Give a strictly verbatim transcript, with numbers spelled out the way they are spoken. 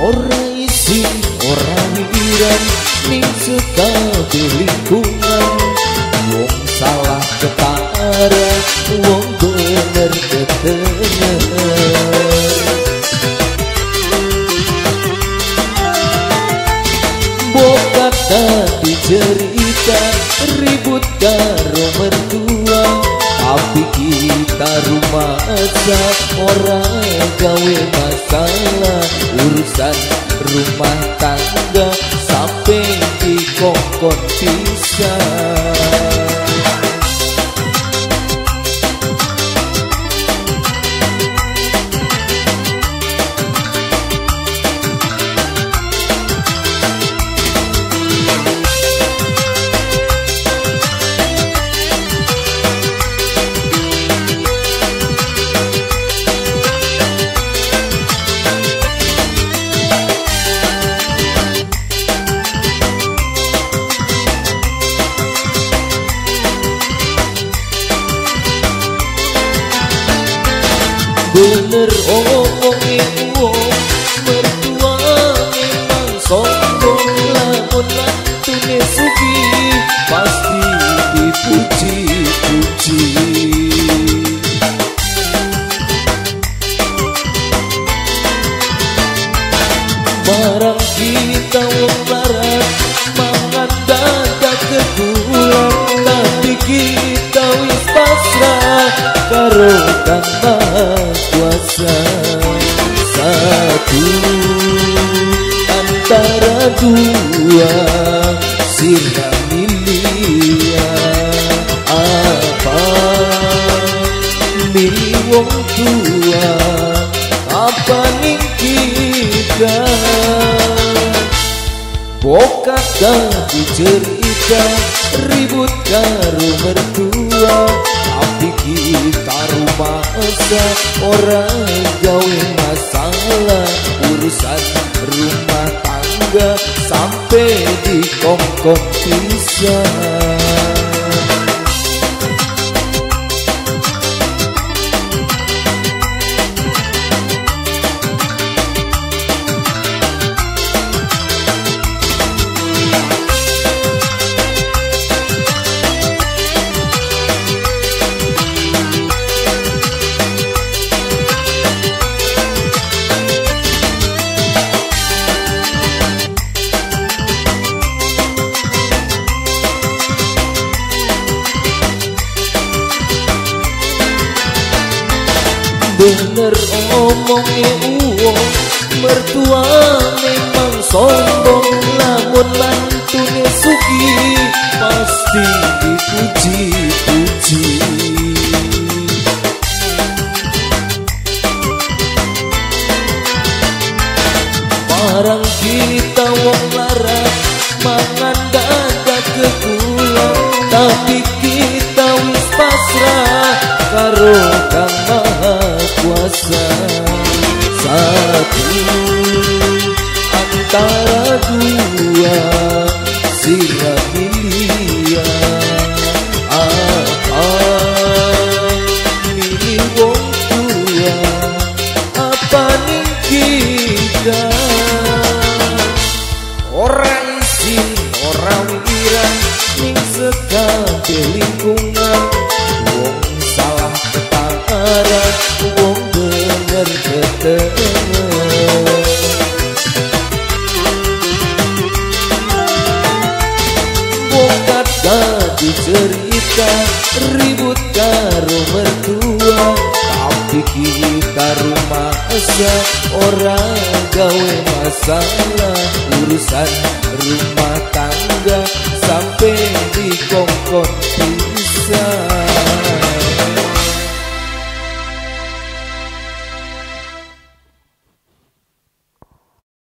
ora isi ora mikiran ning sekabeh lingkungan. Wong salah ketara, wong bener ketener. Bokat tadi cerita ribut karo mertua, tapi kita rumah aja orang gawe masalah. Urusan rumah tangga sampai dikongkon pisah. Bener omongin wong mertua memang sombong, lamun lantune sugih pasti dipuji-puji. Barang kita wong larat mangan dadak kekurang, tapi kita wis pasrah karo Kang Maha Kuasa. Satu antara dua sirna milia, apa milih wong tua, apa ning kita. Bokat tadi cerita ribut karo mertua, tapi kita rumah aja orang gawe masalah. Urusan rumah tangga sampai dikongkon pisah. Bener omongin wong mertua memang sombong, lamun lantune sugih pasti dipuji-puji. Barang kita wong larat mangan dadak kekurang, tapi kita wis pasrah karo Kang Maha Kuasa. Satu antara dua sirna milia, apa milih wong tua, apa ning kita. Ora isin ora wiran ning sekabeh lingkungan. Wong salah ketara, wong bener ketener. Bokat tadi cerita ribut karo mertua, tapi kita rumah aja orang gawe masalah. Urusan rumah tangga sampai dikongkon